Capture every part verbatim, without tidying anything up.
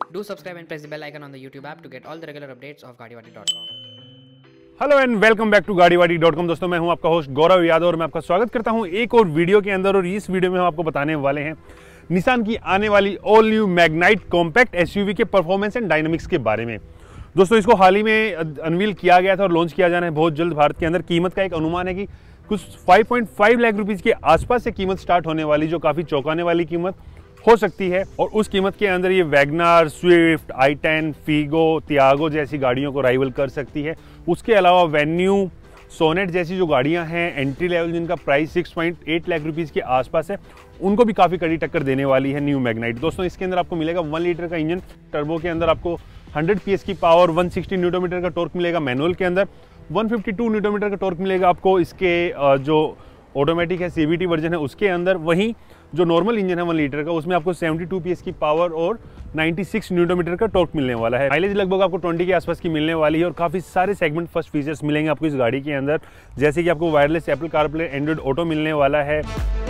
Do subscribe and press the bell icon on the YouTube app to get all the regular updates of gaadiwadi dot com. Hello and welcome back to Gaadiwadi dot com. दोस्तों मैं हूं आपका host Gaurav Yadav और मैं आपका स्वागत करता हूं एक और वीडियो के अंदर। और इस वीडियो में हम आपको बताने वाले हैं निसान की आने वाली all new Magnite compact SUV के परफॉर्मेंस एंड डायनामिक्स के बारे में। दोस्तों इसको हाल ही में अनवील किया गया था और लॉन्च किया जाना है बहुत जल्द भारत के अंदर। कीमत का एक अनुमान है कि कुछ पाँच पॉइंट पाँच लाख रुपीस के आसपास से कीमत स्टार्ट होने वाली, जो काफ़ी चौंकाने वाली कीमत हो सकती है। और उस कीमत के अंदर ये वैगनार, स्विफ्ट, आई टेन, फीगो, तियागो जैसी गाड़ियों को राइवल कर सकती है। उसके अलावा वेन्यू, सोनेट जैसी जो गाड़ियां हैं एंट्री लेवल जिनका प्राइस छह पॉइंट आठ लाख रुपीस के आसपास है, उनको भी काफ़ी कड़ी टक्कर देने वाली है न्यू मैग्नाइट। दोस्तों इसके अंदर आपको मिलेगा वन लीटर का इंजन, टर्बो के अंदर आपको हंड्रेड पीएस की पावर, एक सौ साठ न्यूटन मीटर का टॉर्क मिलेगा। मैनुअल के अंदर एक सौ बावन न्यूटन मीटर का टॉर्क मिलेगा आपको। इसके जो ऑटोमेटिक है सीवीटी वर्जन है उसके अंदर, वहीं जो नॉर्मल इंजन है वन लीटर का उसमें आपको बहत्तर पीएस की पावर और छियानवे न्यूटन मीटर का टॉर्क मिलने वाला है। माइलेज लगभग आपको बीस के आसपास की मिलने वाली है और काफ़ी सारे सेगमेंट फर्स्ट फीचर्स मिलेंगे आपको इस गाड़ी के अंदर, जैसे कि आपको wireless Apple CarPlay, Android Auto मिलने वाला है।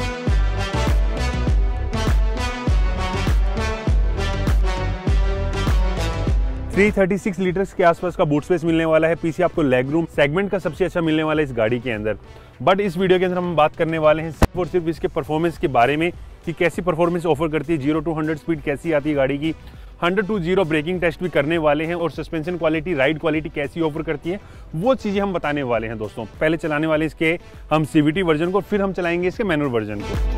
तीन सौ छत्तीस लीटर्स के आसपास का बूट स्पेस मिलने वाला है। पीछे आपको लेग रूम सेगमेंट का सबसे अच्छा मिलने वाला है इस गाड़ी के अंदर। बट इस वीडियो के अंदर हम बात करने वाले हैं सिर्फ और सिर्फ इसके परफॉर्मेंस के बारे में कि कैसी परफॉर्मेंस ऑफर करती है, जीरो टू हंड्रेड स्पीड कैसी आती है गाड़ी की, hundred to zero braking test भी करने वाले हैं, और सस्पेंशन क्वालिटी, राइड क्वालिटी कैसी ऑफर करती है वो चीज़ें हम बताने वाले हैं। दोस्तों पहले चलाने वाले इसके हम सीवीटी वर्जन को, फिर हम चलाएंगे इसके मैनुअल वर्जन को।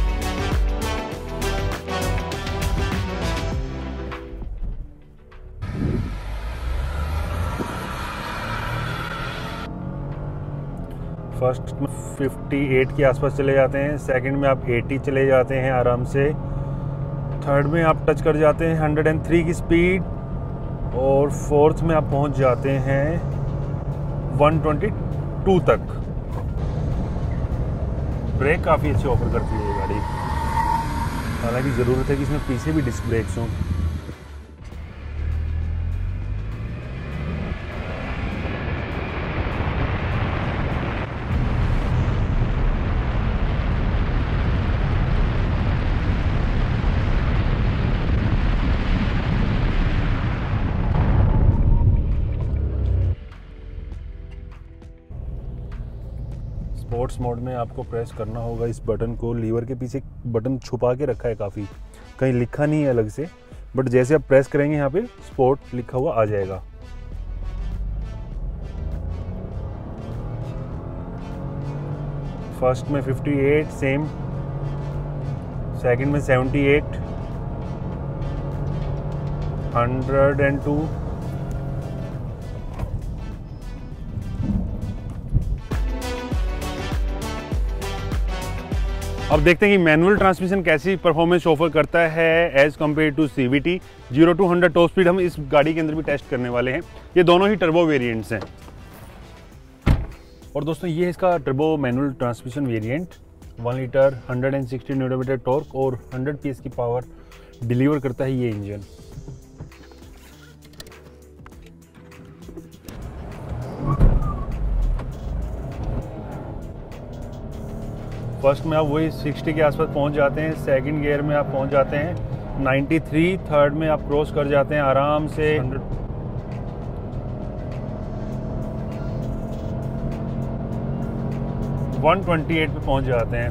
फर्स्ट में अट्ठावन के आसपास चले जाते हैं, सेकंड में आप अस्सी चले जाते हैं आराम से, थर्ड में आप टच कर जाते हैं एक सौ तीन की स्पीड, और फोर्थ में आप पहुंच जाते हैं एक सौ बाईस तक। ब्रेक काफ़ी अच्छी ऑफर करती है ये गाड़ी, हालांकि ज़रूरत है कि इसमें पीछे भी डिस्क ब्रेक्स हों। स्पोर्ट्स मोड में आपको प्रेस करना होगा इस बटन को, लीवर के पीछे बटन छुपा के रखा है, काफ़ी कहीं लिखा नहीं है अलग से, बट जैसे आप प्रेस करेंगे यहाँ पे स्पोर्ट लिखा हुआ आ जाएगा। फर्स्ट में अट्ठावन सेम, सेकंड में अठहत्तर, एक सौ दो, अब देखते हैं कि मैनुअल ट्रांसमिशन कैसी परफॉर्मेंस ऑफर करता है as compared to CVT. Zero to hundred top speed हम इस गाड़ी के अंदर भी टेस्ट करने वाले हैं। ये दोनों ही टर्बो वेरिएंट्स हैं। और दोस्तों ये इसका turbo manual transmission variant one litre, एक सौ साठ न्यूटन मीटर टॉर्क और हंड्रेड पीएस की पावर डिलीवर करता है ये इंजन। फर्स्ट में आप वही साठ के आसपास पहुंच जाते हैं, सेकंड गियर में आप पहुंच जाते हैं तिरानवे, थर्ड में आप क्रॉस कर जाते हैं आराम से एक सौ अट्ठाईस पे पहुंच जाते हैं।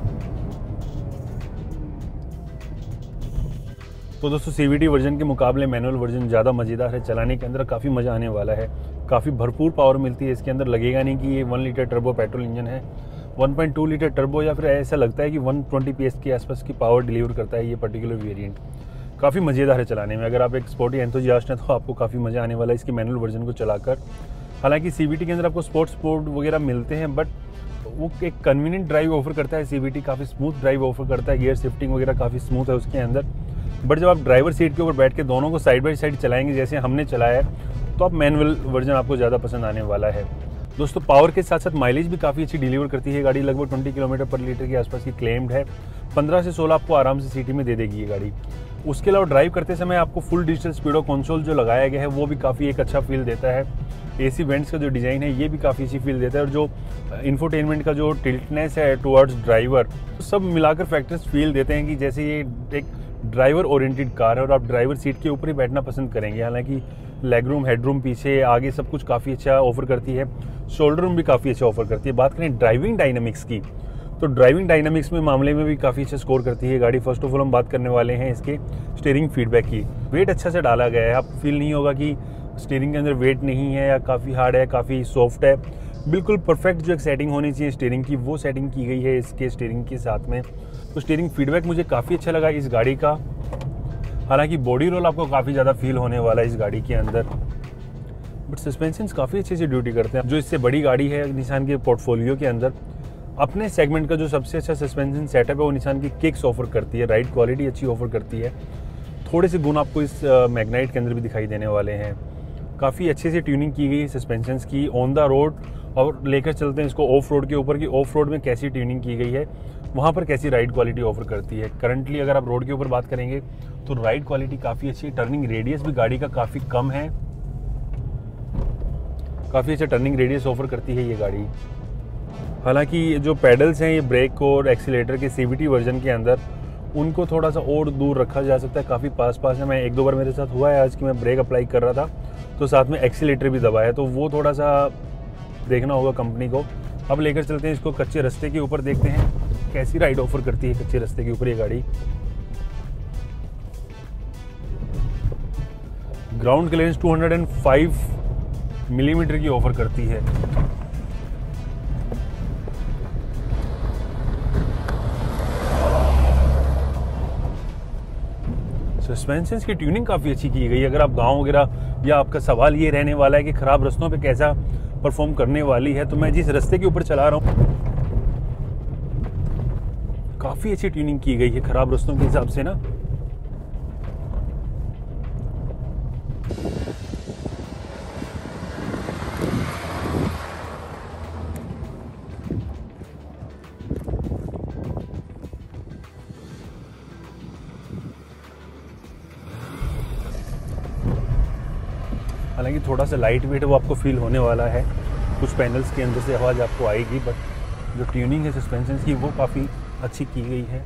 तो दोस्तों सीवीटी वर्जन के मुकाबले मैनुअल वर्जन ज़्यादा मज़ेदार है, चलाने के अंदर काफ़ी मज़ा आने वाला है। काफ़ी भरपूर पावर मिलती है इसके अंदर, लगेगा नहीं कि ये one litre turbo petrol engine है। One point two litre turbo या फिर ऐसा लगता है कि एक सौ बीस पीएस के आसपास की पावर डिलीवर करता है ये पर्टिकुलर वेरिएंट। काफ़ी मज़ेदार है चलाने में। अगर आप एक स्पोर्टी एंथुसियास्ट हैं तो आपको काफ़ी मज़ा आने वाला है इसकी मैनुअल वर्जन को चलाकर। हालांकि सीवीटी के अंदर आपको स्पोर्ट्स मोड वगैरह मिलते हैं, बट वो एक कन्वीनियंट ड्राइव ऑफर करता है सीवीटी, काफ़ी स्मूथ ड्राइव ऑफर करता है, गियर शिफ्टिंग वगैरह काफ़ी स्मूथ है उसके अंदर। बट जब आप ड्राइवर सीट के ऊपर बैठ के दोनों को साइड बाई साइड चलाएंगे जैसे हमने चलाया है, तो आप मैनुअल वर्जन आपको ज़्यादा पसंद आने वाला है। दोस्तों पावर के साथ साथ माइलेज भी काफ़ी अच्छी डिलीवर करती है गाड़ी, लगभग बीस किलोमीटर पर लीटर के आसपास की क्लेम्ड है। पंद्रह से सोलह आपको आराम से सिटी में दे देगी ये गाड़ी। उसके अलावा ड्राइव करते समय आपको फुल डिजिटल स्पीडो कंसोल जो लगाया गया है वो भी काफ़ी एक अच्छा फील देता है। एसी वेंट्स का जो डिज़ाइन है ये भी काफ़ी अच्छी फील देता है, और जो इंफोटेनमेंट का जो टिल्टनेस है टुवर्ड्स ड्राइवर, सब मिलाकर फैक्टर्स फील देते हैं कि जैसे ये एक ड्राइवर ओरिएंटेड कार है और आप ड्राइवर सीट के ऊपर ही बैठना पसंद करेंगे। हालांकि लेग रूम, हेड रूम, पीछे आगे सब कुछ काफ़ी अच्छा ऑफर करती है। शोल्डर रूम भी काफ़ी अच्छा ऑफर करती है। बात करें ड्राइविंग डायनामिक्स की, तो ड्राइविंग डायनामिक्स में मामले में भी काफ़ी अच्छा स्कोर करती है गाड़ी। फर्स्ट ऑफ ऑल हम बात करने वाले हैं इसके स्टीयरिंग फीडबैक की। वेट अच्छा से डाला गया है, आप फील नहीं होगा कि स्टीयरिंग के अंदर वेट नहीं है या काफ़ी हार्ड है, काफ़ी सॉफ्ट है। बिल्कुल परफेक्ट जो एक सेटिंग होनी चाहिए स्टीयरिंग की, वो सेटिंग की गई है इसके स्टीयरिंग के साथ में। तो स्टीयरिंग फीडबैक मुझे काफ़ी अच्छा लगा इस गाड़ी का। हालांकि बॉडी रोल आपको काफ़ी ज़्यादा फील होने वाला है इस गाड़ी के अंदर, बट सस्पेंशन काफ़ी अच्छे से ड्यूटी करते हैं। जो इससे बड़ी गाड़ी है निसान के पोर्टफोलियो के अंदर, अपने सेगमेंट का जो सबसे अच्छा सस्पेंशन सेटअप है वो निसान की किक्स ऑफर करती है। राइड क्वालिटी अच्छी ऑफर करती है। थोड़े से गुण आपको इस मैग्नाइट के अंदर भी दिखाई देने वाले हैं। काफ़ी अच्छे से ट्यूनिंग की गई है सस्पेंशंस की ऑन द रोड, और लेकर चलते हैं इसको ऑफ रोड के ऊपर कि ऑफ रोड में कैसी ट्यूनिंग की गई है, वहाँ पर कैसी राइड क्वालिटी ऑफर करती है। करंटली अगर आप रोड के ऊपर बात करेंगे तो राइड क्वालिटी काफ़ी अच्छी है। टर्निंग रेडियस भी गाड़ी का काफ़ी कम है, काफ़ी अच्छा टर्निंग रेडियस ऑफर करती है ये गाड़ी। हालांकि जो पेडल्स हैं ये ब्रेक और एक्सीलेटर के सीवीटी वर्जन के अंदर, उनको थोड़ा सा और दूर रखा जा सकता है, काफ़ी पास पास है। मैं एक दो बार मेरे साथ हुआ है आज कि मैं ब्रेक अप्लाई कर रहा था तो साथ में एक्सीलेटर भी दबाया, तो वो थोड़ा सा देखना होगा कंपनी को। अब लेकर चलते हैं इसको कच्चे रास्ते के ऊपर, देखते हैं कैसी राइड ऑफर करती है कच्चे रास्ते के ऊपर ये गाड़ी। ग्राउंड क्लियरेंस दो सौ पाँच मिलीमीटर की ऑफर करती है। सस्पेंशन की ट्यूनिंग काफ़ी अच्छी की गई है। अगर आप गांव वगैरह, या आपका सवाल ये रहने वाला है कि ख़राब रास्तों पे कैसा परफॉर्म करने वाली है, तो मैं जिस रास्ते के ऊपर चला रहा हूँ काफ़ी अच्छी ट्यूनिंग की गई है ख़राब रास्तों के हिसाब से ना। हालांकि थोड़ा सा लाइट वेट वो आपको फील होने वाला है, कुछ पैनल्स के अंदर से आवाज़ आपको आएगी, बट जो ट्यूनिंग है सस्पेंशन की वो काफ़ी अच्छी की गई है।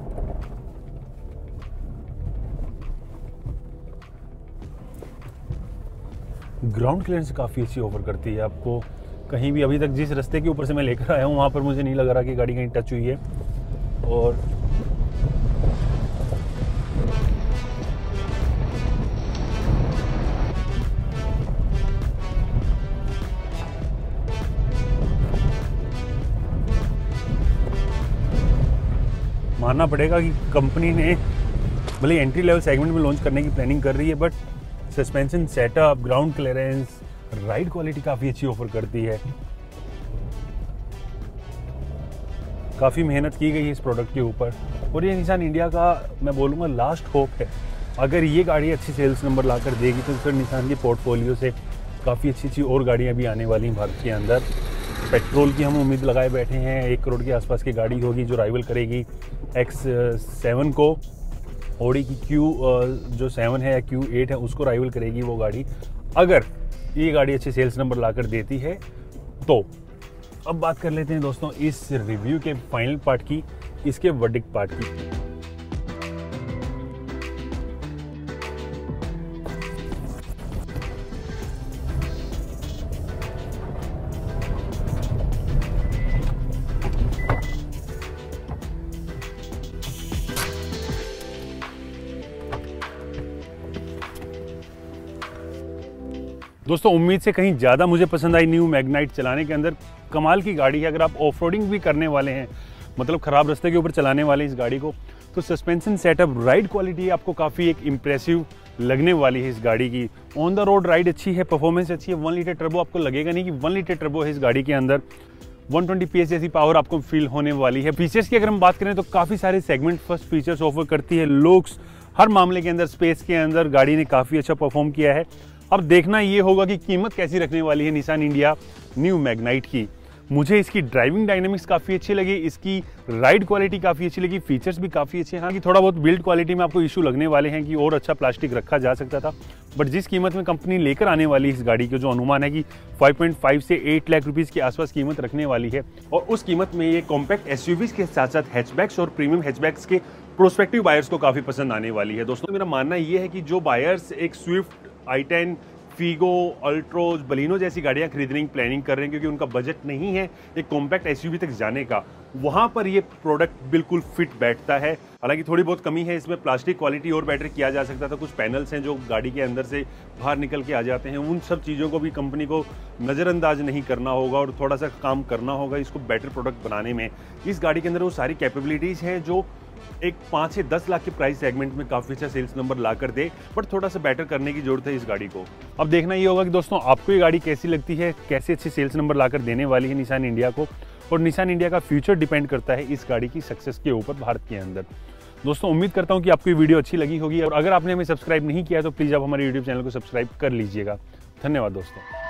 ग्राउंड क्लियरेंस काफ़ी अच्छी ऑफर करती है आपको। कहीं भी अभी तक जिस रास्ते के ऊपर से मैं लेकर आया हूँ वहाँ पर मुझे नहीं लग रहा कि गाड़ी कहीं टच हुई है। और मानना पड़ेगा कि कंपनी ने भले एंट्री लेवल सेगमेंट में लॉन्च करने की प्लानिंग कर रही है, but suspension setup, ground clearance, ride quality काफ़ी अच्छी ऑफर करती है। काफ़ी मेहनत की गई है इस प्रोडक्ट के ऊपर, और ये निसान इंडिया का मैं बोलूँगा लास्ट होप है। अगर ये गाड़ी अच्छी सेल्स नंबर ला कर देगी तो फिर निसान के पोर्टफोलियो से काफ़ी अच्छी अच्छी और गाड़ियाँ भी आने वाली हैं भारत के अंदर। पेट्रोल की हम उम्मीद लगाए बैठे हैं, एक करोड़ के आसपास की गाड़ी होगी जो राइवल करेगी एक्स सेवन को। ऑडी की क्यू जो सेवन है या क्यू एट है उसको राइवल करेगी वो गाड़ी, अगर ये गाड़ी अच्छे सेल्स नंबर लाकर देती है तो। अब बात कर लेते हैं दोस्तों इस रिव्यू के फाइनल पार्ट की, इसके वर्डिक्ट पार्ट की। दोस्तों उम्मीद से कहीं ज़्यादा मुझे पसंद आई न्यू मैग्नाइट चलाने के अंदर। कमाल की गाड़ी है। अगर आप ऑफ रोडिंग भी करने वाले हैं, मतलब ख़राब रास्ते के ऊपर चलाने वाले इस गाड़ी को, तो सस्पेंशन सेटअप, राइड क्वालिटी आपको काफ़ी एक इम्प्रेसिव लगने वाली है इस गाड़ी की। ऑन द रोड राइड अच्छी है, परफॉर्मेंस अच्छी है। वन लीटर टर्बो आपको लगेगा नहीं कि वन लीटर टर्बो है इस गाड़ी के अंदर। वन ट्वेंटी पी एस जैसी पावर आपको फील होने वाली है। फीचर्स की अगर हम बात करें तो काफ़ी सारे सेगमेंट फर्स्ट फीचर्स ऑफर करती है। लुक्स, हर मामले के अंदर, स्पेस के अंदर गाड़ी ने काफ़ी अच्छा परफॉर्म किया है। अब देखना ये होगा कि कीमत कैसी रखने वाली है निसान इंडिया न्यू मैग्नाइट की। मुझे इसकी ड्राइविंग डायनामिक्स काफ़ी अच्छी लगी, इसकी राइड क्वालिटी काफ़ी अच्छी लगी, फीचर्स भी काफ़ी अच्छे हैं। हाँ कि थोड़ा बहुत बिल्ड क्वालिटी में आपको इशू लगने वाले हैं कि और अच्छा प्लास्टिक रखा जा सकता था, बट जिस कीमत में कंपनी लेकर आने वाली इस गाड़ी के, जो अनुमान है कि फाइव पॉइंट फाइव से एट लाख रुपीज़ के आसपास कीमत रखने वाली है, और उस कीमत में ये कॉम्पैक्ट एसयूवीज के साथ साथ हैचबैक्स और प्रीमियम हैचबैक्स के प्रोस्पेक्टिव बायर्स को काफ़ी पसंद आने वाली है। दोस्तों मेरा मानना ये है कि जो बायर्स एक स्विफ्ट, आई टेन, फीगो, अल्ट्रोज, बलिनो जैसी गाड़ियां खरीदने की प्लानिंग कर रहे हैं क्योंकि उनका बजट नहीं है एक कॉम्पैक्ट एसयूवी तक जाने का, वहां पर ये प्रोडक्ट बिल्कुल फिट बैठता है। हालांकि थोड़ी बहुत कमी है इसमें, प्लास्टिक क्वालिटी और बेटर किया जा सकता था। कुछ पैनल्स हैं जो गाड़ी के अंदर से बाहर निकल के आ जाते हैं, उन सब चीज़ों को भी कंपनी को नज़रअंदाज नहीं करना होगा और थोड़ा सा काम करना होगा इसको बेटर प्रोडक्ट बनाने में। इस गाड़ी के अंदर वो सारी कैपेबिलिटीज़ हैं जो एक पाँच से दस लाख के प्राइस सेगमेंट में काफ़ी अच्छा सेल्स नंबर ला कर दे, बट थोड़ा सा बेटर करने की जरूरत है इस गाड़ी को। अब देखना ये होगा कि दोस्तों आपको ये गाड़ी कैसी लगती है, कैसे अच्छे सेल्स नंबर लाकर देने वाली है निसान इंडिया को, और निसान इंडिया का फ्यूचर डिपेंड करता है इस गाड़ी की सक्सेस के ऊपर भारत के अंदर। दोस्तों उम्मीद करता हूँ कि आपको ये वीडियो अच्छी लगी होगी, और अगर आपने हमें सब्सक्राइब नहीं किया तो प्लीज़ आप हमारे यूट्यूब चैनल को सब्सक्राइब कर लीजिएगा। धन्यवाद दोस्तों।